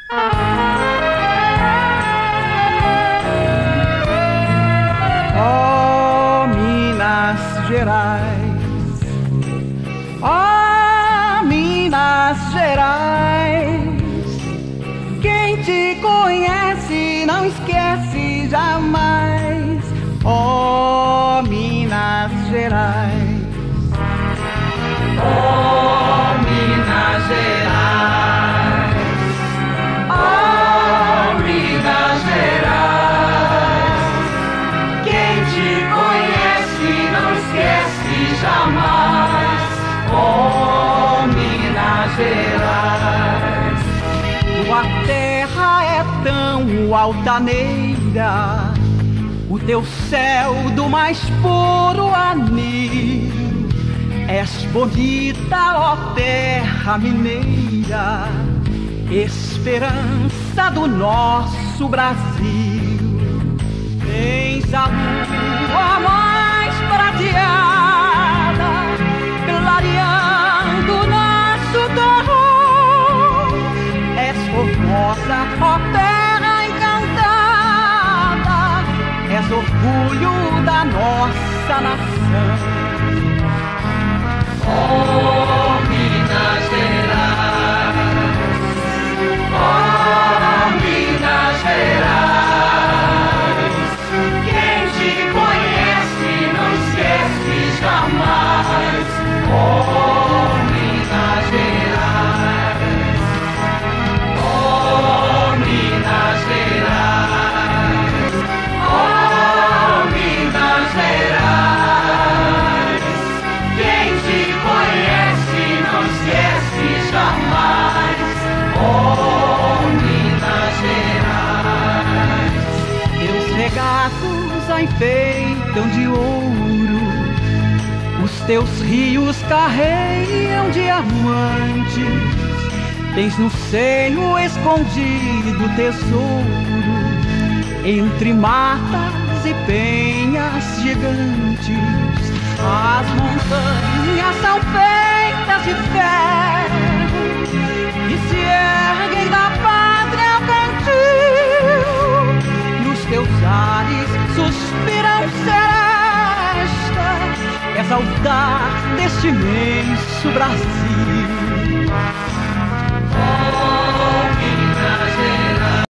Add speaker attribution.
Speaker 1: Ó Minas Gerais, ó Minas Gerais, quem te conhece não esquece jamais. Ó Minas Gerais, ó Minas Gerais, ó Minas Gerais, quem te conhece não esquece jamais. Ó Minas Gerais, tua terra é tão altaneira, o teu céu do mais puro anil. És bonita, ó terra mineira, esperança do nosso Brasil. Tens a lua mais prateada, clareando nosso terror. És formosa, ó terra encantada, és orgulho da nossa nação. Ó Minas Gerais, ó Minas Gerais, quem te conhece não esquece jamais. Ó Minas Gerais, ó Minas Gerais, ó Minas Gerais, quem te conhece não esquece jamais. Ó Minas Gerais, teus regatos a enfeitam de ouro, os teus rios carreiam diamantes, tens no seio escondido tesouro, entre matas e penhas gigantes. As montanhas são feitas de ferro e se erguem da pátria gentil. Nos teus ares suspiram seresta, és altar deste imenso Brasil.